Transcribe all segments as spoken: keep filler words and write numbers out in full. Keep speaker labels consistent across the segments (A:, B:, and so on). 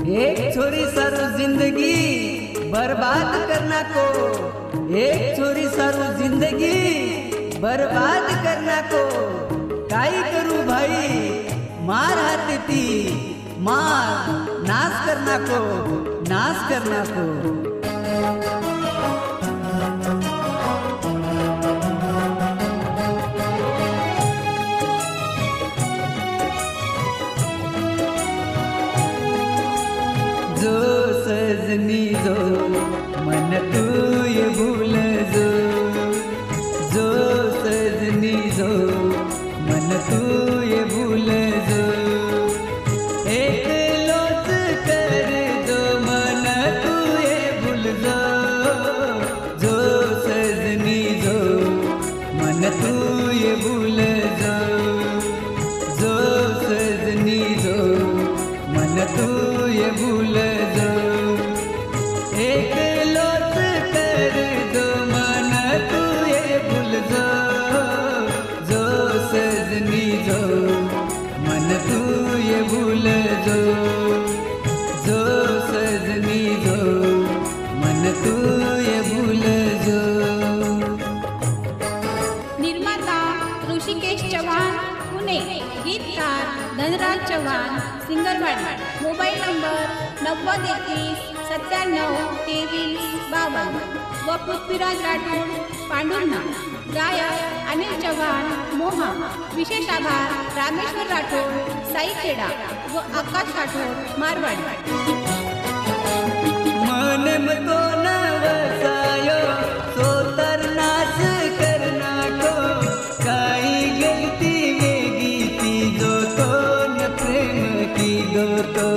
A: एक छोरी सारू जिंदगी बर्बाद करना को, एक छोरी सारू जिंदगी बर्बाद करना को, काई करूं भाई मार हाथे थी मार नाश करना को, नाश करना को। जो सजनी जो मन तू ये भूल जो, जो सजनी जो मन तू ये भूल जो, एक लोच कर जो मन तू ये भूल जो, जो सजनी जो मन तू ये भूल जो, जो सजनी जो मन तू ये भूल जो, एक लोच कर जो मन तू ये भूल जो, जो सजनी जो मन तू ये भूल जो, जो सजनी जो मन तू ये भूल जो।
B: निर्माता ऋषिकेश चव्हाण पुणे, गीतकार धनराज चव्हाण सिंगरवाडी, मोबाईल नंबर नव्वद एकवीस सत्त्याण्णव तेवीस बावन्न व पृथ्वीराज राठोड पांडुर्णा, गायक अनिल चव्हाण मोहा, विशेष आभार रामेश्वर राठोड साईखेडा व आकाश राठोड मारवाडी।
A: मन में तो नवसायो सोतर नाश करना को, काई गलती वेगी थी जो तो न प्रेम की दो तो,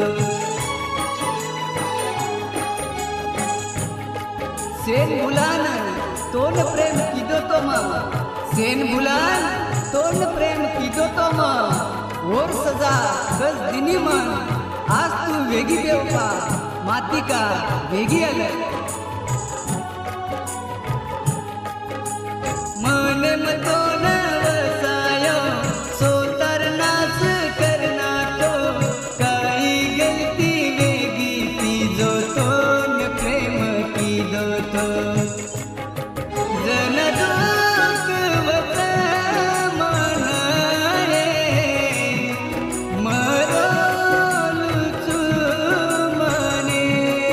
A: सेन बुलान तोन प्रेम की दो तो माँ, सेन बुलान तोन प्रेम की दो तो माँ, और सजा गज दिनी मन आज तू वेगी बेवफा माती का वेगी अलग। मन में तो नवसायो सोतर नाश करना तो, काई गलती वेगी थी जो तो न प्रेम की दो तो, जन दुख वत मनाए मरो लुचु मने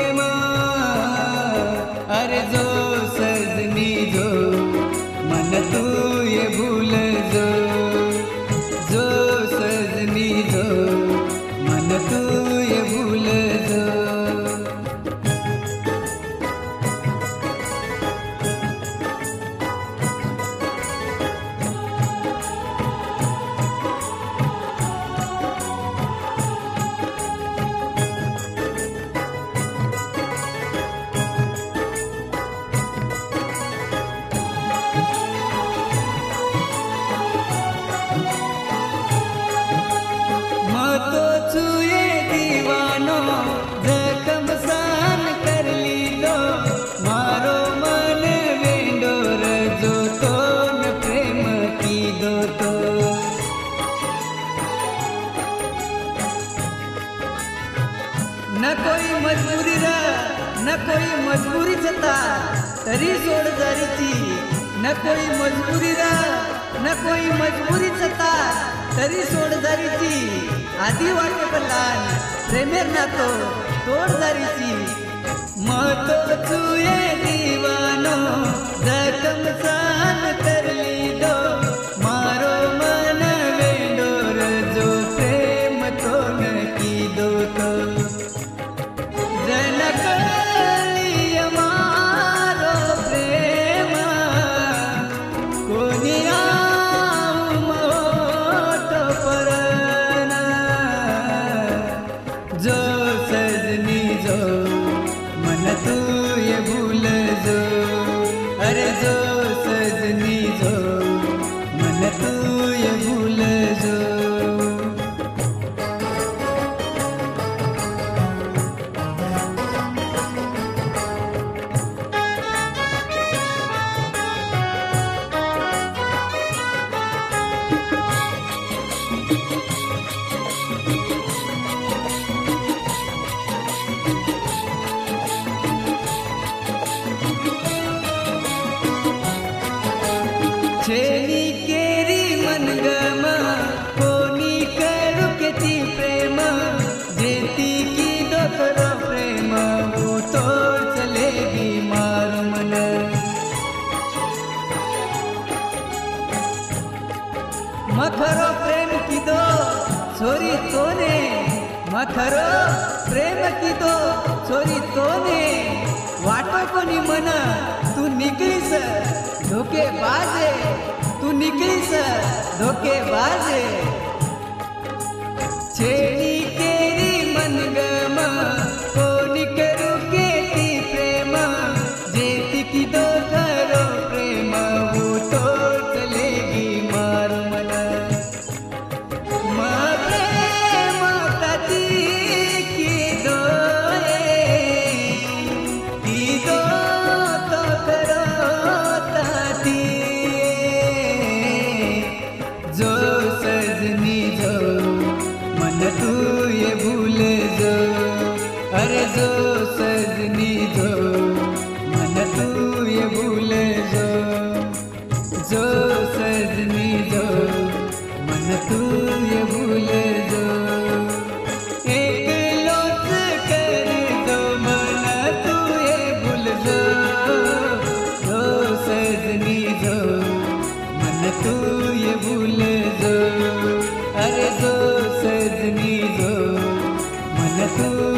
A: मां, अरे जो सजनी जो मन तू ये भूल जो, जो सजनी जो मन तू ये भूल जो। तो छुए दीवानो जखम सहन कर ली दो, मारो मन वेंडोर जो तो न प्रेम की दो तो, न कोई मजबूरी रा न कोई मजबूरी छता तरी सोड जारीची, न कोई मजबूरी रा न कोई मजबूरी छता तरी सोड जारीची, आधी वाटे पल्लान प्रेमेर ना तो तोड जारीची। मतो छुए दीवानो जखम सहन कर ली दो, मारो मन वेंडोर जो प्रेम तो न की दो तो, जनक लिय मारो प्रेम कोनी आऊ मोटो परना, जो सजनी जो मन तू ये भूल जो, अरे जो सजनी जो जेती की दो करो प्रेम वो तो चलेगी मार मन। मखरो प्रेम की दो छोरी तोने, मखरो प्रेम की दो छोरी तोने, वाटो कोनी मना तू निकलीस धोकेबाजे, तू निकलीस धोकेबाजे। छेड़ी केरी मनगम कोनी करू केती प्रेम, जेती की दो करो प्रेम वो तो चलेगी मार मन। माँ प्रेम ताती की दो की दो तो करो ताती, जो सजनी जो मन तू ये भूल जो, अरे जो सजनी जो मन तू ये भूल जो, जो सजनी जो मन तू ये भूल जो। एक लोट कर दो मन तू ये भूल जो, जो सजनी जो मन तू ये भूल जो, अरे जो सजनी जो मन तू